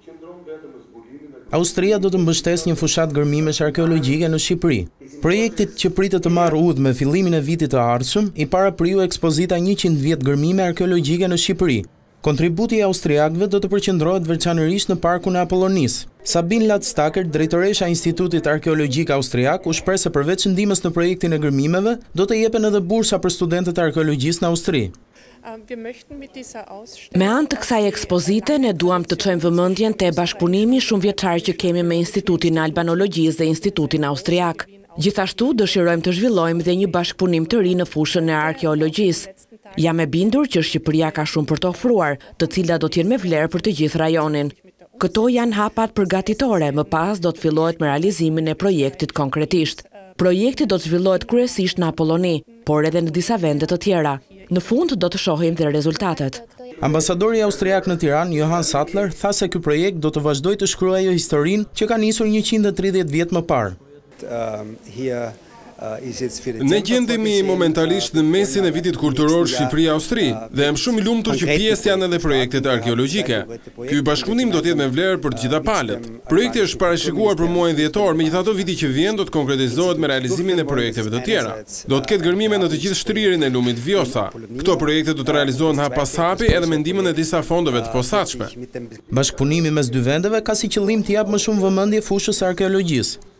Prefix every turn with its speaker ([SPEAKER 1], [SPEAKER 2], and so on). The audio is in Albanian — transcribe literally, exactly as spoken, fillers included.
[SPEAKER 1] Austria do të mbështesë një fushat gërmimesh arkeologjike në Shqipëri. Projektit që pritet të marrë udhë me fillimin e vitit të ardhshëm, i parapriu ekspozita njëqind vjet gërmime arkeologjike në Shqipëri. Kontributi i austriakëve do të përqendrohet veçanërisht në parkun e Apollonisë. Sabine Ladstaker, drejtoresha e Institutit Arkeologjik Austriak, u shpreh se përveç ndihmës në projektin e gërmimeve, do të jepen edhe bursa për studentët e arkeologjisë në Austri.
[SPEAKER 2] Me anë të kësaj ekspozite, ne duam të çojmë vëmendjen te bashkëpunimi shumë vjeçar që kemi me Institutin e Albanologjisë dhe Institutin Austriak. Gjithashtu dëshirojmë të zhvillojmë dhe një bashkëpunim të ri në fushën e arkeologjisë. Jam e bindur që Shqipëria ka shumë për të ofruar, të cilat do të jenë me vlerë për të gjithë rajonin. Këto janë hapat përgatitore, më pas do të fillohet me realizimin e projektit konkretisht. Projekti do të zhvillohet kryesisht në Apolloni, por edhe në disa vende të tjera. Në fund do të shohim dhe rezultatet.
[SPEAKER 1] Ambasadori austriak në Tiranë, Johan Sattler, tha se ky projekt do të vazhdojë të shkruajë historinë që ka nisur njëqind e tridhjetë vjet më parë.
[SPEAKER 3] Ne gjendemi momentalisht në mesin e vitit kulturor Shqipëri-Austri dhe jam shumë i lumtur që pjesë janë edhe projektet arkeologjike. Ky bashkëpunim do të jetë me vlerë për të gjitha palët. Projekti është parashikuar për muajin dhjetor, megjithatë viti që vjen do të konkretizohet me realizimin e projekteve të tjera. Do të ketë gërmime në të gjithë shtririn e lumit Vjosa. Këto projekte do të realizohen hap pas hapi edhe me ndihmën e disa fondeve të posaçme.
[SPEAKER 1] Bashkëpunimi mes dy vendeve ka si qëllim të japë më shumë vëmendje fushës së arkeologjisë.